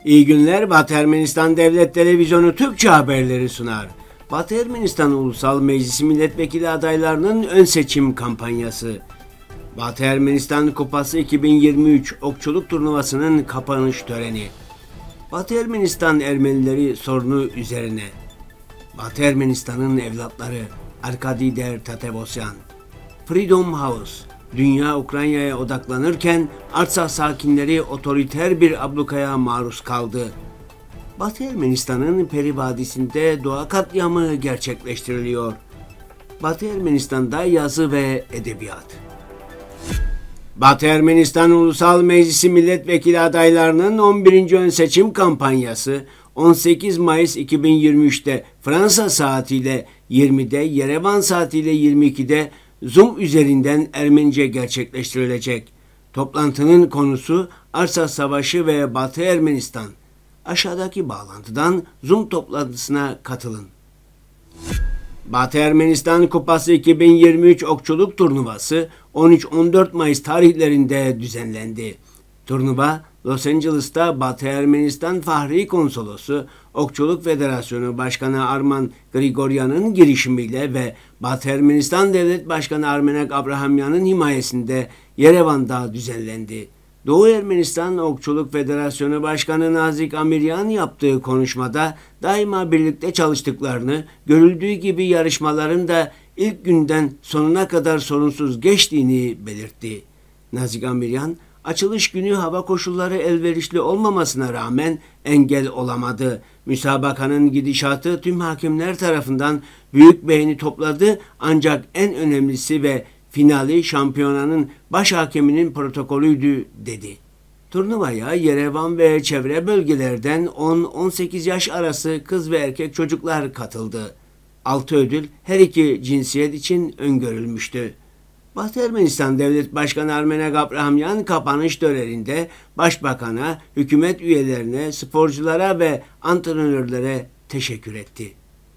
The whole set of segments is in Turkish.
İyi günler, Batı Ermenistan Devlet Televizyonu Türkçe haberleri sunar. Batı Ermenistan Ulusal Meclisi milletvekili adaylarının ön seçim kampanyası. Batı Ermenistan Kupası 2023 okçuluk turnuvasının kapanış töreni. Batı Ermenistan Ermenileri sorunu üzerine. Batı Ermenistan'ın evlatları Arkadi Tertatevosyan. Freedom House. Dünya Ukrayna'ya odaklanırken Artsakh sakinleri otoriter bir ablukaya maruz kaldı. Batı Ermenistan'ın Peri Vadisi'nde doğa katliamı gerçekleştiriliyor. Batı Ermenistan'da yazı ve edebiyat. Batı Ermenistan Ulusal Meclisi milletvekili adaylarının 11. ön seçim kampanyası 18 Mayıs 2023'te Fransa saatiyle 20'de, Yerevan saatiyle 22'de Zoom üzerinden Ermenice gerçekleştirilecek. Toplantının konusu Artsakh Savaşı ve Batı Ermenistan. Aşağıdaki bağlantıdan Zoom toplantısına katılın. Batı Ermenistan Kupası 2023 okçuluk turnuvası 13-14 Mayıs tarihlerinde düzenlendi. Turnuva Los Angeles'ta Batı Ermenistan Fahri Konsolosu, Okçuluk Federasyonu Başkanı Arman Grigoryan'ın girişimiyle ve Batı Ermenistan Devlet Başkanı Armenak Abrahamyan'ın himayesinde Yerevan'da düzenlendi. Doğu Ermenistan Okçuluk Federasyonu Başkanı Nazik Amiryan yaptığı konuşmada daima birlikte çalıştıklarını, görüldüğü gibi yarışmaların da ilk günden sonuna kadar sorunsuz geçtiğini belirtti. Nazik Amiryan, açılış günü hava koşulları elverişli olmamasına rağmen engel olamadı. Müsabakanın gidişatı tüm hakemler tarafından büyük beğeni topladı, ancak en önemlisi ve finali şampiyonanın baş hakeminin protokolüydü dedi. Turnuvaya Yerevan ve çevre bölgelerden 10-18 yaş arası kız ve erkek çocuklar katıldı. 6 ödül her iki cinsiyet için öngörülmüştü. Batı Ermenistan Devlet Başkanı Armenak Abrahamyan kapanış töreninde Başbakan'a, hükümet üyelerine, sporculara ve antrenörlere teşekkür etti.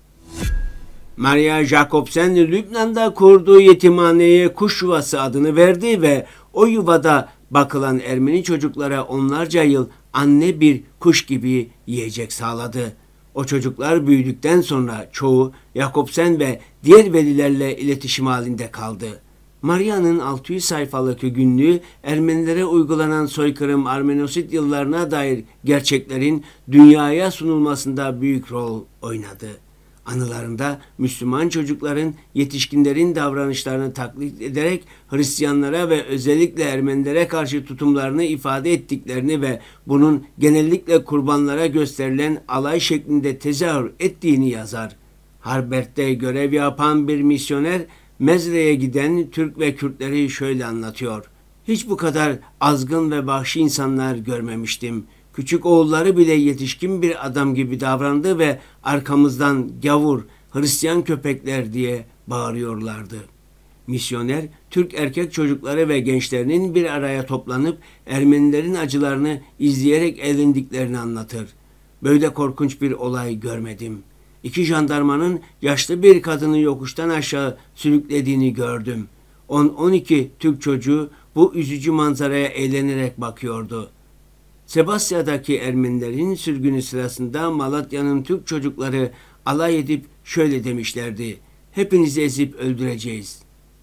Maria Jacobsen, Lübnan'da kurduğu yetimhaneye Kuş Yuvası adını verdi ve o yuvada bakılan Ermeni çocuklara onlarca yıl anne bir kuş gibi yiyecek sağladı. O çocuklar büyüdükten sonra çoğu Jacobsen ve diğer velilerle iletişim halinde kaldı. Maria'nın 600 sayfalık günlüğü Ermenilere uygulanan soykırım Armenosit yıllarına dair gerçeklerin dünyaya sunulmasında büyük rol oynadı. Anılarında Müslüman çocukların yetişkinlerin davranışlarını taklit ederek Hristiyanlara ve özellikle Ermenilere karşı tutumlarını ifade ettiklerini ve bunun genellikle kurbanlara gösterilen alay şeklinde tezahür ettiğini yazar. Harbert'te görev yapan bir misyoner Mezre'ye giden Türk ve Kürtleri şöyle anlatıyor. Hiç bu kadar azgın ve vahşi insanlar görmemiştim. Küçük oğulları bile yetişkin bir adam gibi davrandı ve arkamızdan gavur, Hristiyan köpekler diye bağırıyorlardı. Misyoner, Türk erkek çocukları ve gençlerinin bir araya toplanıp Ermenilerin acılarını izleyerek eğlendiklerini anlatır. Böyle korkunç bir olay görmedim. 2 jandarmanın yaşlı bir kadını yokuştan aşağı sürüklediğini gördüm. 10-12 Türk çocuğu bu üzücü manzaraya eğlenerek bakıyordu. Sebastya'daki Ermenilerin sürgünü sırasında Malatya'nın Türk çocukları alay edip şöyle demişlerdi: "Hepinizi ezip öldüreceğiz."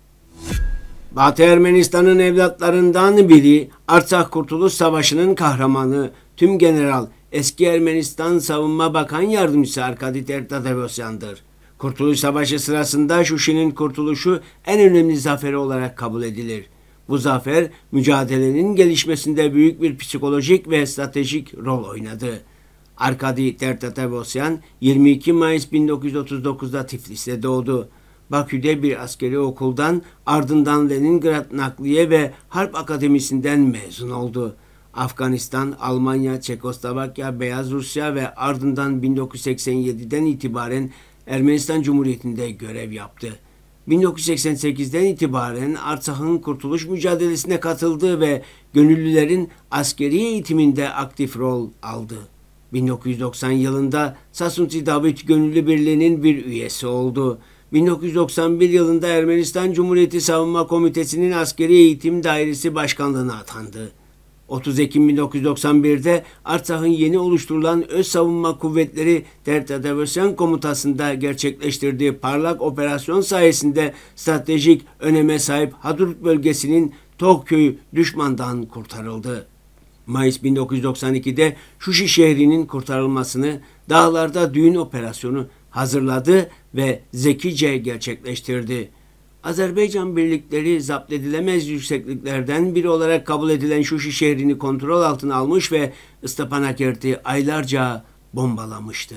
Batı Ermenistan'ın evlatlarından biri Artsakh Kurtuluş Savaşı'nın kahramanı Tümgeneral eski Ermenistan Savunma Bakan Yardımcısı Arkadi Tertatevosyan'dır. Kurtuluş Savaşı sırasında Şuşi'nin kurtuluşu en önemli zaferi olarak kabul edilir. Bu zafer mücadelenin gelişmesinde büyük bir psikolojik ve stratejik rol oynadı. Arkadi Tertatevosyan 22 Mayıs 1939'da Tiflis'te doğdu. Bakü'de bir askeri okuldan, ardından Leningrad Nakliye ve Harp Akademisi'nden mezun oldu. Afganistan, Almanya, Çekoslovakya, Beyaz Rusya ve ardından 1987'den itibaren Ermenistan Cumhuriyeti'nde görev yaptı. 1988'den itibaren Artsakh'ın kurtuluş mücadelesine katıldı ve gönüllülerin askeri eğitiminde aktif rol aldı. 1990 yılında Sasunti Davit Gönüllü Birliği'nin bir üyesi oldu. 1991 yılında Ermenistan Cumhuriyeti Savunma Komitesi'nin askeri eğitim dairesi başkanlığına atandı. 30 Ekim 1991'de Artsak'ın yeni oluşturulan Öz Savunma Kuvvetleri Tertadavasyan Komutası'nda gerçekleştirdiği parlak operasyon sayesinde stratejik öneme sahip Hadrut bölgesinin Toğköy'ü düşmandan kurtarıldı. Mayıs 1992'de Şuşi şehrinin kurtarılmasını dağlarda düğün operasyonu hazırladı ve zekice gerçekleştirdi. Azerbaycan birlikleri zapt edilemez yüksekliklerden biri olarak kabul edilen Şuşi şehrini kontrol altına almış ve Stepanakert'i aylarca bombalamıştı.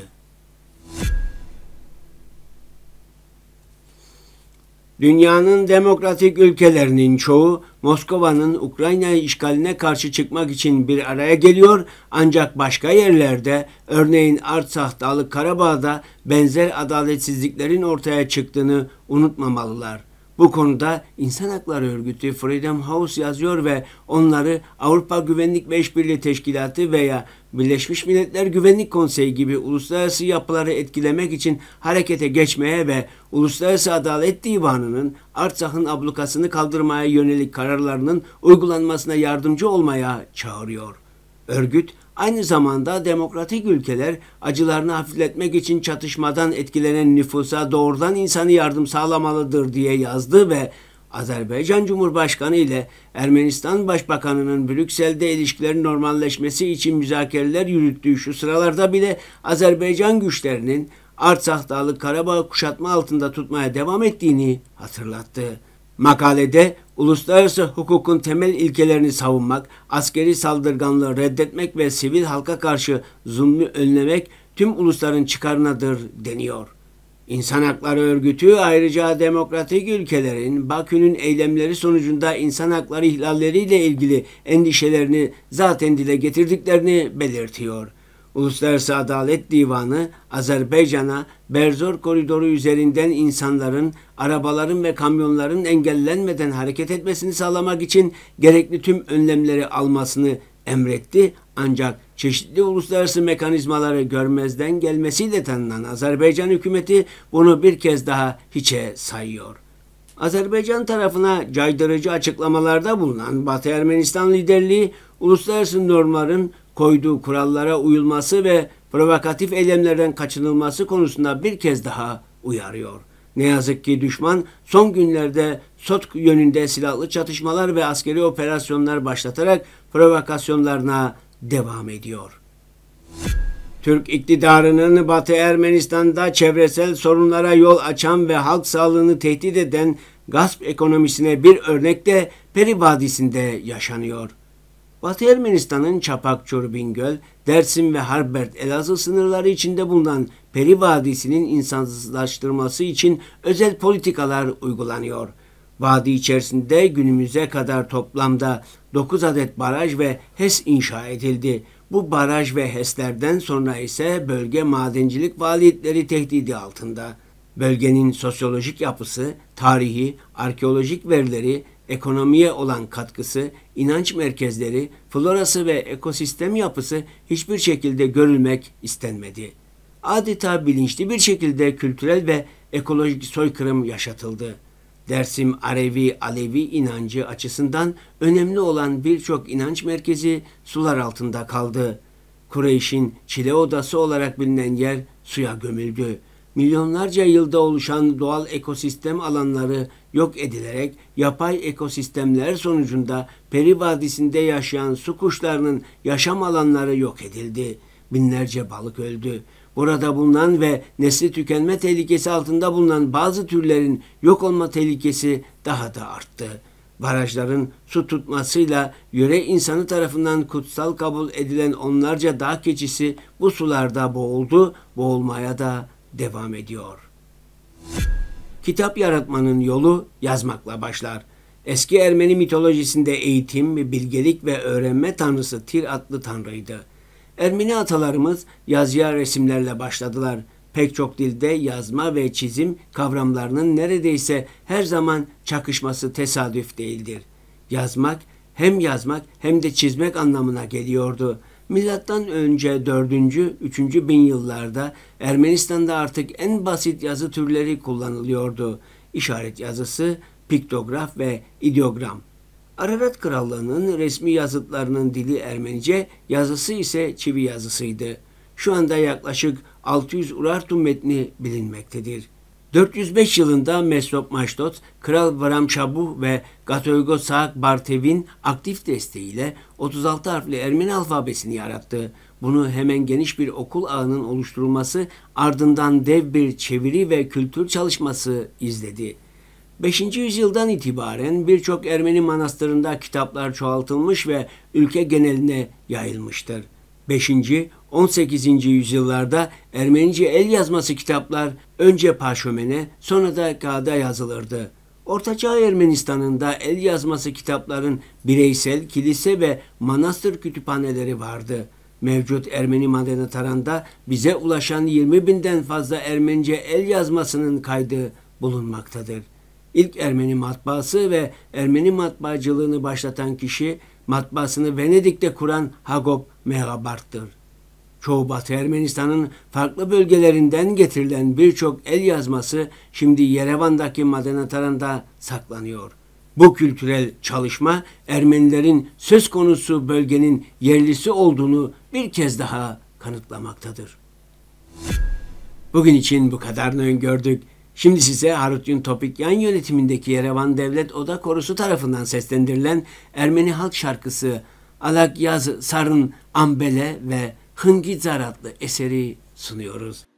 Dünyanın demokratik ülkelerinin çoğu Moskova'nın Ukrayna işgaline karşı çıkmak için bir araya geliyor, ancak başka yerlerde, örneğin Artsakh, Dağlık Karabağ'da benzer adaletsizliklerin ortaya çıktığını unutmamalılar. Bu konuda İnsan Hakları Örgütü Freedom House yazıyor ve onları Avrupa Güvenlik ve İşbirliği Teşkilatı veya Birleşmiş Milletler Güvenlik Konseyi gibi uluslararası yapıları etkilemek için harekete geçmeye ve Uluslararası Adalet Divanı'nın Artsakh'ın ablukasını kaldırmaya yönelik kararlarının uygulanmasına yardımcı olmaya çağırıyor. Örgüt aynı zamanda demokratik ülkeler acılarını hafifletmek için çatışmadan etkilenen nüfusa doğrudan insani yardım sağlamalıdır diye yazdı ve Azerbaycan Cumhurbaşkanı ile Ermenistan Başbakanı'nın Brüksel'de ilişkilerin normalleşmesi için müzakereler yürüttüğü şu sıralarda bile Azerbaycan güçlerinin Artsakh, Dağlık Karabağ kuşatma altında tutmaya devam ettiğini hatırlattı. Makalede uluslararası hukukun temel ilkelerini savunmak, askeri saldırganlığı reddetmek ve sivil halka karşı zulmü önlemek tüm ulusların çıkarınadır deniyor. İnsan Hakları Örgütü ayrıca demokratik ülkelerin Bakü'nün eylemleri sonucunda insan hakları ihlalleriyle ilgili endişelerini zaten dile getirdiklerini belirtiyor. Uluslararası Adalet Divanı, Azerbaycan'a Berzor koridoru üzerinden insanların, arabaların ve kamyonların engellenmeden hareket etmesini sağlamak için gerekli tüm önlemleri almasını emretti, ancak çeşitli uluslararası mekanizmaları görmezden gelmesiyle tanınan Azerbaycan hükümeti bunu bir kez daha hiçe sayıyor. Azerbaycan tarafına caydırıcı açıklamalarda bulunan Batı Ermenistan liderliği, uluslararası normların koyduğu kurallara uyulması ve provokatif eylemlerden kaçınılması konusunda bir kez daha uyarıyor. Ne yazık ki düşman son günlerde SOTK yönünde silahlı çatışmalar ve askeri operasyonlar başlatarak provokasyonlarına devam ediyor. Türk iktidarının Batı Ermenistan'da çevresel sorunlara yol açan ve halk sağlığını tehdit eden gasp ekonomisine bir örnek de Peri Vadisi'nde yaşanıyor. Batı Ermenistan'ın Çapak-Çor, Bingöl, Dersim ve Harbert, Elazığ sınırları içinde bulunan Peri Vadisi'nin insansızlaştırması için özel politikalar uygulanıyor. Vadi içerisinde günümüze kadar toplamda 9 adet baraj ve HES inşa edildi. Bu baraj ve HES'lerden sonra ise bölge madencilik faaliyetleri tehdidi altında. Bölgenin sosyolojik yapısı, tarihi, arkeolojik verileri, ekonomiye olan katkısı, inanç merkezleri, florası ve ekosistem yapısı hiçbir şekilde görülmek istenmedi. Adeta bilinçli bir şekilde kültürel ve ekolojik soykırım yaşatıldı. Dersim Alevi inancı açısından önemli olan birçok inanç merkezi sular altında kaldı. Kureyş'in Çile Odası olarak bilinen yer suya gömüldü. Milyonlarca yılda oluşan doğal ekosistem alanları yok edilerek yapay ekosistemler sonucunda Peri Vadisi'nde yaşayan su kuşlarının yaşam alanları yok edildi. Binlerce balık öldü. Burada bulunan ve nesli tükenme tehlikesi altında bulunan bazı türlerin yok olma tehlikesi daha da arttı. Barajların su tutmasıyla yöre insanı tarafından kutsal kabul edilen onlarca dağ keçisi bu sularda boğuldu, boğulmaya da devam ediyor. Kitap yaratmanın yolu yazmakla başlar. Eski Ermeni mitolojisinde eğitim, bilgelik ve öğrenme tanrısı Tir adlı tanrıydı. Ermeni atalarımız yazıya resimlerle başladılar. Pek çok dilde yazma ve çizim kavramlarının neredeyse her zaman çakışması tesadüf değildir. Yazmak hem de çizmek anlamına geliyordu. Milattan önce 4. 3. bin yıllarda Ermenistan'da artık en basit yazı türleri kullanılıyordu. İşaret yazısı, piktograf ve ideogram. Ararat Krallığı'nın resmi yazıtlarının dili Ermenice, yazısı ise çivi yazısıydı. Şu anda yaklaşık 600 Urartu metni bilinmektedir. 405 yılında Mesrop Maştot, Kral Varamşabuh ve Gatoygo Saak Bartev'in aktif desteğiyle 36 harfli Ermeni alfabesini yarattı. Bunu hemen geniş bir okul ağının oluşturulması, ardından dev bir çeviri ve kültür çalışması izledi. 5. yüzyıldan itibaren birçok Ermeni manastırında kitaplar çoğaltılmış ve ülke geneline yayılmıştır. 5. 18. yüzyıllarda Ermenice el yazması kitaplar önce parşömene, sonra da kağıda yazılırdı. Ortaçağ Ermenistan'ında el yazması kitapların bireysel, kilise ve manastır kütüphaneleri vardı. Mevcut Ermeni Madenataranda bize ulaşan 20.000'den fazla Ermenice el yazmasının kaydı bulunmaktadır. İlk Ermeni matbaası ve Ermeni matbaacılığını başlatan kişi, matbaasını Venedik'te kuran Hagop Megabart'tır. Çoğu Batı Ermenistan'ın farklı bölgelerinden getirilen birçok el yazması şimdi Yerevan'daki Madenataranda saklanıyor. Bu kültürel çalışma Ermenilerin söz konusu bölgenin yerlisi olduğunu bir kez daha kanıtlamaktadır. Bugün için bu kadarını öngördük. Şimdi size Harutyun Topikyan yönetimindeki Yerevan Devlet Oda Korosu tarafından seslendirilen Ermeni halk şarkısı Alak Yaz Sarın Ambele ve Hıngizar adlı eseri sunuyoruz.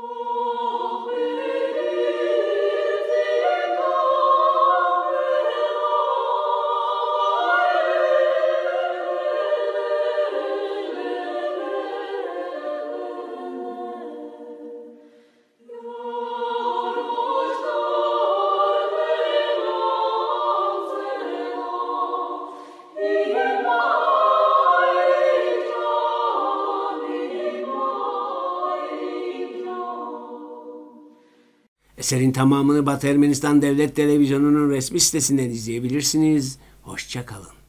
Eserin tamamını Batı Ermenistan Devlet Televizyonu'nun resmi sitesinden izleyebilirsiniz. Hoşça kalın.